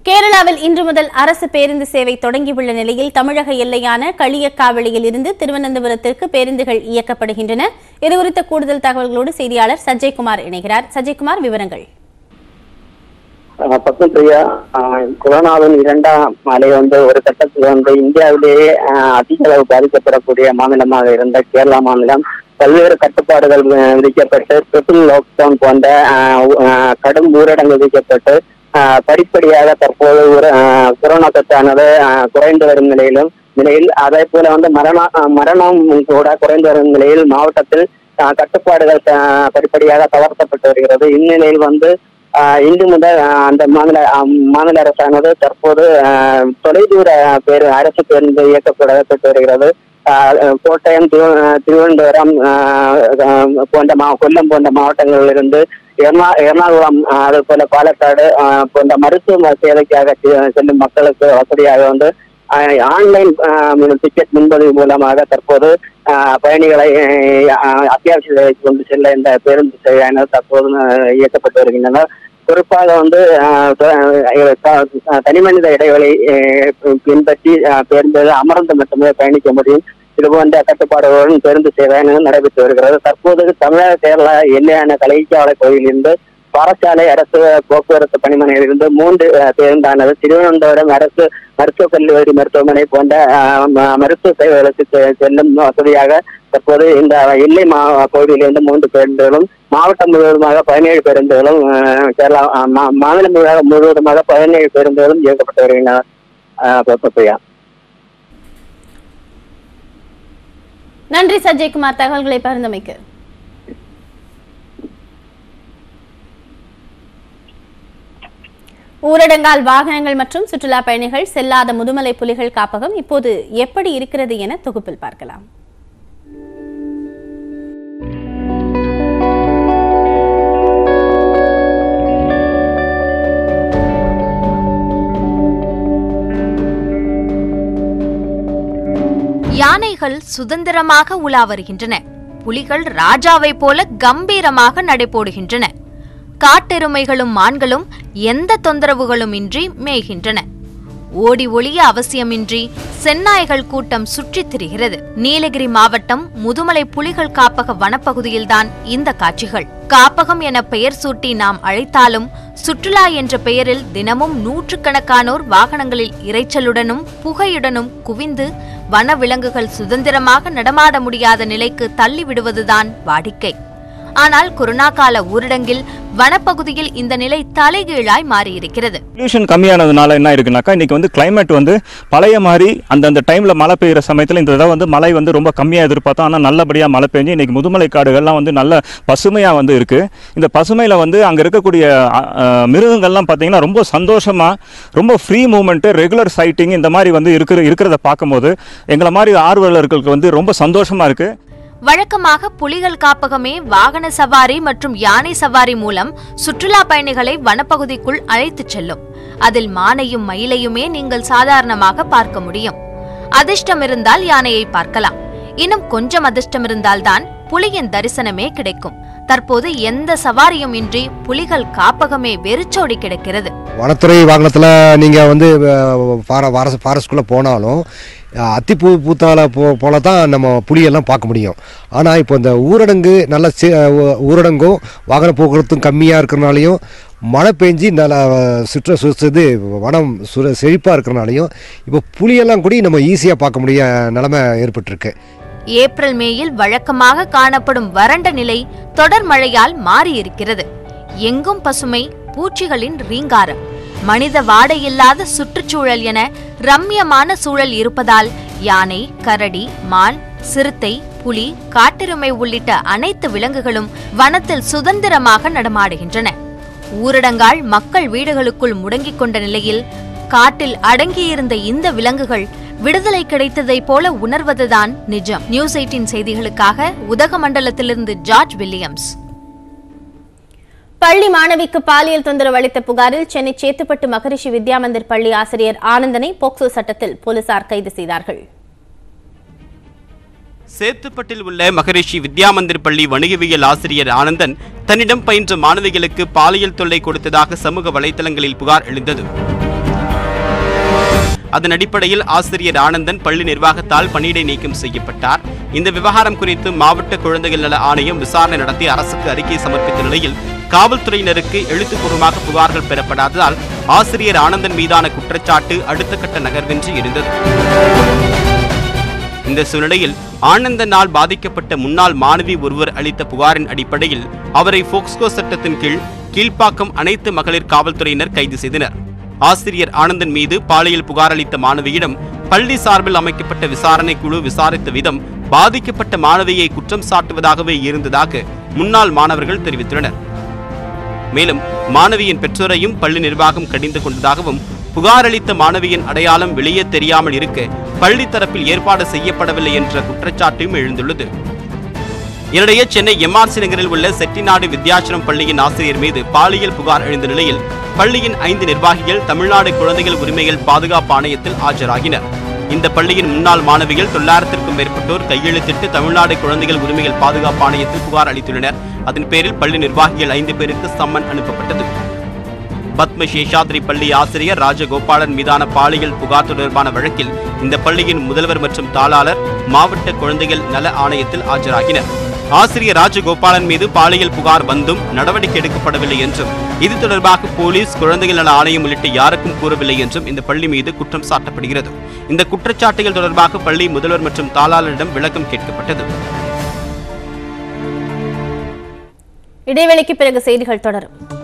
கேரளாவில் இன்று முதல் அரசு பேருந்து சேவை தொடங்கியுள்ள நிலையில் தமிழக எல்லையான களியக்காவிளியில் இருந்து திருவனந்தபுரத்திற்கு பேருந்துகள் இயக்கப்படுகின்றன. இதுகுறித்த கூடுதல் தகவல்களோடு செய்தியாளர் சஜய்குமார் இணைகிறார். சஜய்குமார், விவரங்கள். கொரோனாவின் இரண்டாம் அலை ஒரு கட்டத்தில் இந்தியாவிலேயே அதிக அளவு பாதிக்கப்படக்கூடிய மாநிலமாக இருந்த கேரளா மாநிலம் பல்வேறு கட்டுப்பாடுகள் விதிக்கப்பட்டு ட்ரிபிள் லாக்டவுன் போன்ற கடும் ஊரடங்கு விதிக்கப்பட்டு படிப்படியாக தற்போது கொரோனா தொற்றானது குறைந்து வரும் நிலையில் அதே போல மரணம் கூட குறைந்து வரும் நிலையில் மாவட்டத்தில் கட்டுப்பாடுகள் படிப்படியாக தளர்த்தப்பட்டு வருகிறது. இந்நிலையில் இன்று முதல் அந்த மாநில அரசானது தற்போது தொலைதூர அரசு பேருந்து இயக்கப்பட்டு வருகிறது. கோட்டயம், திருவனந்தபுரம் கொல்லம் போன்ற மாவட்டங்களிலிருந்து எர்ணாகுளம் அது போல பாலக்காடு போன்ற மருத்துவ சேவைக்காக செல்லும் மக்களுக்கு வசதியாக ஆன்லைன் டிக்கெட் முன்பதிவு மூலமாக தற்போது பயணிகளை அத்தியாவசிய சேவைக்கு கொண்டு செல்ல இந்த பேருந்து சேவையானது தற்போது இயக்கப்பட்டு வருகின்றன. குறிப்பாக தனிமனித இடைவெளி பின்பற்றி பேருந்துகள் அமர்ந்து மட்டுமே பயணிக்க முடியும். இதுபோன்ற கட்டுப்பாடுகளுடன் பேருந்து சேவையானது நடைபெற்று வருகிறது. தற்போது தமிழக கேரளா எல்லையான களியக்காவிளை கோயிலிருந்து பாரசாலை அரசு போக்குவரத்து பணிமனையிலிருந்து 3 பேருந்தானது திருவனந்தபுரம் அரசு மருத்துவக் கல்லூரி மருத்துவமனை போன்ற மருத்துவ சேவைகளுக்கு செல்லும் வசதியாக தற்போது இந்த எல்லை பகுதியிலிருந்து 3 பேருந்துகளும் மாவட்டம் முழுவதுமாக 17 பேருந்துகளும் கேரளா மாநிலம் முழுவதுமாக 17 பேருந்துகளும் இயக்கப்பட்டு வருகின்றன. நன்றி சஜய்குமார், தகவல்களை பகிர்ந்தமைக்கு. ஊரடங்கால் வாகனங்கள் மற்றும் சுற்றுலா பயணிகள் செல்லாத முதுமலை புலிகள் காப்பகம் இப்போது எப்படி இருக்கிறது என தொகுப்பில் பார்க்கலாம். யானைகள் சுதந்திரமாக உலா வருகின்றன. புலிகள் ராஜாவை போல கம்பீரமாக நடைபோடுகின்றன. காட்டெருமைகளும் மான்களும் எந்த தொந்தரவுகளும் இன்றி மேய்கின்றன. ஓடி ஒளிய அவசியமின்றி செந்நாய்கள் கூட்டம் சுற்றித் திரிகிறது. நீலகிரி மாவட்டம் முதுமலை புலிகள் காப்பக வனப்பகுதியில்தான் இந்த காட்சிகள். காப்பகம் என பெயர் சூட்டி நாம் அழைத்தாலும் சுற்றுலா என்ற பெயரில் தினமும் நூற்றுக்கணக்கானோர் வாகனங்களில் இரைச்சலுடனும் புகையுடனும் குவிந்து வனவிலங்குகள் சுதந்திரமாக நடமாட முடியாத நிலைக்கு தள்ளிவிடுவதுதான் வாடிக்கை. ஆனால் கொரோனா கால ஊரடங்கில் வனப்பகுதியில் இந்த நிலை தலைகீழாய் மாறியிருக்கிறது. பொல்யூஷன் கம்மியானதுனால என்ன இருக்குனாக்கா, இன்னைக்கு கிளைமேட் பழைய மாதிரி அந்த டைம்ல மழை பெய்யுற சமயத்தில் இந்த தடவை மழை ரொம்ப கம்மியா எதிர்பார்த்தோம். ஆனால் நல்லபடியா மழை பெஞ்சு இன்னைக்கு முதுமலை காடுகள்லாம் நல்ல பசுமையா இருக்கு. இந்த பசுமையில அங்க இருக்கக்கூடிய மிருகங்கள்லாம் பார்த்தீங்கன்னா ரொம்ப சந்தோஷமா, ரொம்ப ஃப்ரீ மூவ்மெண்ட், ரெகுலர் சைட்டிங் இந்த மாதிரி இருக்கிறத பார்க்கும்போது எங்களை மாதிரி ஆர்வலர்களுக்கு ரொம்ப சந்தோஷமா இருக்கு. வழக்கமாக புலிகள் காப்பகமே வாகன சவாரி மற்றும் யானை சவாரி மூலம் சுற்றுலா பயணிகளை வனப்பகுதிக்குள் அழைத்துச் செல்லும். அதில் மானையும் மயிலையுமே நீங்கள் சாதாரணமாக பார்க்க முடியும். அதிர்ஷ்டம் இருந்தால் யானையை பார்க்கலாம். இன்னும் கொஞ்சம் அதிர்ஷ்டம் இருந்தால்தான் புலியின் தரிசனமே கிடைக்கும். தற்போது எந்த சவாரியும் இன்றி புலிகள் காப்பகமே வெறிச்சோடி கிடக்கிறது. வனத்துறை வாகனத்துல நீங்க ஃபாரஸ்ட்குள்ள போனாலும் அத்திப்பூ பூத்தால போலதான் நம்ம புலியெல்லாம் பார்க்க முடியும். ஆனால் இப்போ இந்த ஊரடங்கு ஊரடங்கும் வாகன போக்குவரத்தும் கம்மியாக இருக்கிறனாலையும் மழை பெஞ்சு சுற்று வனம் செழிப்பாக இருக்கிறனாலையும் இப்போ புலியெல்லாம் கூட நம்ம ஈஸியாக பார்க்க முடிய நிலைமை ஏற்பட்டிருக்கு. ஏப்ரல் மேயில் வழக்கமாக காணப்படும் வறண்ட நிலை தொடர் மழையால் மாறியிருக்கிறது. எங்கும் பசுமை, பூச்சிகளின் ரீங்காரம், மனித வாடையில்லாத சுற்றுச்சூழல் என ரம்யமான சூழல் இருப்பதால் யானை, கரடி, மான், சிறுத்தை, புலி, காட்டெருமை உள்ளிட்ட அனைத்து விலங்குகளும் வனத்தில் சுதந்திரமாக நடமாடுகின்றன. ஊரடங்கால் மக்கள் வீடுகளுக்குள் முடங்கிக் கொண்ட நிலையில் காட்டில் அடங்கியிருந்த இந்த விலங்குகள் விடுதலை கிடைத்ததை போல உணர்வதுதான் நிஜம். நியூஸ்18 செய்திகளுக்காக உதகமண்டலத்திலிருந்து ஜார்ஜ் வில்லியம்ஸ். பள்ளி மாணவிக்கு பாலியல் தொந்தரவு அளித்த புகாரில் சென்னை சேத்துப்பட்டு மகரிஷி வித்யாமந்திர் பள்ளி ஆசிரியர் ஆனந்தனை போக்சோ சட்டத்தில் போலீசார் கைது செய்தார்கள். சேத்துப்பட்டில் உள்ள மகரிஷி வித்யாமந்திர் பள்ளி வணிகவியல் ஆசிரியர் ஆனந்தன் தன்னிடம் பயின்ற மாணவிகளுக்கு பாலியல் தொல்லை கொடுத்ததாக சமூக வலைதளங்களில் புகார் எழுந்தது. அதன் அடிப்படையில் ஆசிரியர் ஆனந்தன் பள்ளி நிர்வாகத்தால் பணியிடை நீக்கம் செய்யப்பட்டார். இந்த விவகாரம் குறித்து மாவட்ட குழந்தைகள் நல ஆணையம் விசாரணை நடத்தி அரசுக்கு அறிக்கை சமர்ப்பித்த நிலையில் காவல்துறையினருக்கு எழுத்துப்பூர்வமாக புகார்கள் பெறப்படாததால் ஆசிரியர் ஆனந்தன் மீதான குற்றச்சாட்டு அடுத்த கட்ட நகர்வின்றி இருந்தது. இந்த சூழ்நிலையில் ஆனந்தனால் பாதிக்கப்பட்ட முன்னாள் மாணவி ஒருவர் அளித்த புகாரின் அடிப்படையில் அவரை போக்ஸ்கோ சட்டத்தின் கீழ் கீழ்ப்பாக்கம் அனைத்து மகளிர் காவல்துறையினர் கைது செய்தனர். ஆசிரியர் ஆனந்தன் மீது பாலியல் புகார் அளித்த மாணவியிடம் பள்ளி சார்பில் அமைக்கப்பட்ட விசாரணை குழு விசாரித்த விதம் பாதிக்கப்பட்ட மாணவியை குற்றம் சாட்டுவதாகவே இருந்ததாக முன்னாள் மாணவர்கள் தெரிவித்துள்ளனர். மேலும் மாணவியின் பெற்றோரையும் பள்ளி நிர்வாகம் கடிந்து கொண்டதாகவும் புகார் அளித்த மாணவியின் அடையாளம் வெளியே தெரியாமல் இருக்க பள்ளி தரப்பில் ஏற்பாடு செய்யப்படவில்லை என்ற குற்றச்சாட்டும் எழுந்துள்ளது. இதனிடையே சென்னை எம்ஆர்சி நகரில் உள்ள செட்டிநாடு வித்யாசிரம் பள்ளியின் ஆசிரியர் மீது பாலியல் புகார் எழுந்த நிலையில் பள்ளியின் 5 நிர்வாகிகள் தமிழ்நாடு குழந்தைகள் உரிமைகள் பாதுகாப்பு ஆணையத்தில் ஆஜராகினர். இந்த பள்ளியின் முன்னாள் மாணவிகள் 900க்கும் மேற்பட்டோர் கையெழுத்திட்டு தமிழ்நாடு குழந்தைகள் உரிமைகள் பாதுகாப்பு ஆணையத்தில் புகார் அளித்துள்ளனர். அதன் பேரில் பள்ளி நிர்வாகிகள் 5 பேருக்கு சம்மன் அனுப்பப்பட்டது. பத்ம சேஷாத்ரி பள்ளி ஆசிரியர் ராஜகோபாலன் மீதான பாலியல் புகார் தொடர்பான வழக்கில் இந்த பள்ளியின் முதல்வர் மற்றும் தாளாளர் மாவட்ட குழந்தைகள் நல ஆணையத்தில் ஆஜராகினர். ஆசிரியர் ராஜகோபாலன் மீது பாலியல் புகார் வந்தும் நடவடிக்கை எடுக்கப்படவில்லை என்றும் இது தொடர்பாக போலீஸ், குழந்தைகள் நல ஆணையம் உள்ளிட்ட யாருக்கும் கூறவில்லை என்றும் இந்த பள்ளி மீது குற்றம் சாட்டப்படுகிறது. இந்த குற்றச்சாட்டுகள் தொடர்பாக பள்ளி முதல்வர் மற்றும் தாளாளரிடம் விளக்கம் கேட்கப்பட்டது. இடைவெளிக்கு பிறகு செய்திகள் தொடரும்.